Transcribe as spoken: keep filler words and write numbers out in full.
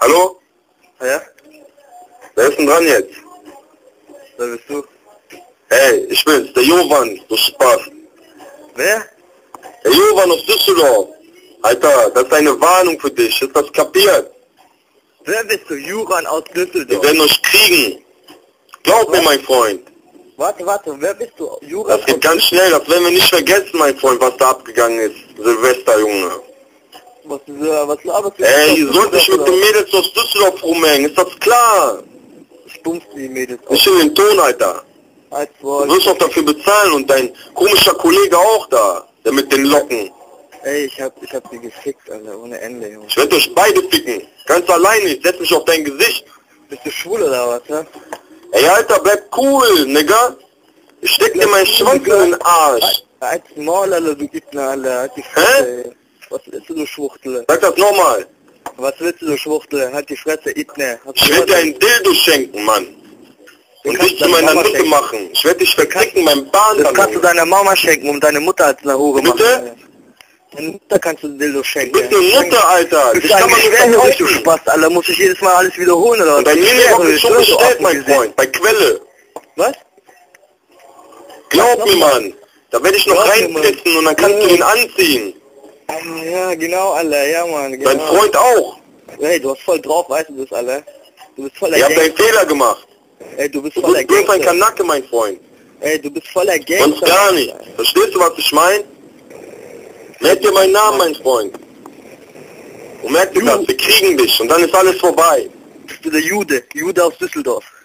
Hallo? Ja? Wer ist denn dran jetzt? Wer bist du? Hey, ich bin's, der Jovan, du Spaß. Wer? Der Jovan aus Düsseldorf. Alter, das ist eine Warnung für dich, ist das kapiert? Wer bist du? Juran aus Wir Düsseldorf. werden uns kriegen. Glaub mir, mein Freund. Warte, warte, wer bist du? Juran Das geht ganz schnell, das werden wir nicht vergessen, mein Freund, was da abgegangen ist. Silvester, Junge. Was, äh, was laberst du? Ey, ihr sollt nicht mit den Mädels aus Düsseldorf rumhängen, ist das klar? Stumpfst die Mädels auf. Nicht in den Ton, Alter. Als Du Wort. wirst auch dafür bezahlen und dein komischer Kollege auch da, der mit den Locken. Ey, ich hab, ich hab die gefickt, Alter, ohne Ende, Junge. Ich werde euch beide ficken. Ganz alleine, ich setz mich auf dein Gesicht. Bist du schwul oder was, ne? Ey, Alter, bleib cool, Nigga. Ich steck dir meinen Schwanz in den Arsch. Als Maul, Alter, du Gitner, Alter, halt die Fresse, ey. Was willst du, du Schwuchtel? Sag das nochmal. Was willst du, du Schwuchtel? Halt die Fresse, Itne. Ich werde dir ein Dildo schenken, Mann. Und dich zu meiner Nutte machen. Ich werde dich verklicken, mein Bahn. Das kannst du deiner Mama schenken, um deine Mutter als eine Hure machen. Bitte? Deine Mutter kannst du Dildo schenken. Du bist eine Mutter, Alter. Du Dich bist kann man ein nicht schwerhörig, du verkaufen. Spaß, Alter. Muss ich jedes Mal alles wiederholen, oder was? Und dein Minirock ist schon Schwerhörig, bestellt, du mein offen Freund. Bei Quelle. Was? Glaub mir, Mann. Da werde ich noch Glaub mir, Mann. reinpissen und dann kannst du ihn anziehen. Ah, ja, genau, Alter, ja, Mann, genau. Dein Freund auch. Hey, du hast voll drauf, weißt du das, Alter? Du bist voller Ihr habt einen Gangster. Fehler gemacht. Ey, du bist Du voller bist bloß ein Gangster. Kanacke, mein Freund. Ey, du bist voller Sonst Gangster. gar nicht. Verstehst du, was ich meine? Merk dir meinen Namen, mein Freund. Und merk dir das, wir kriegen dich und dann ist alles vorbei. Bist du der Jude? Jude aus Düsseldorf.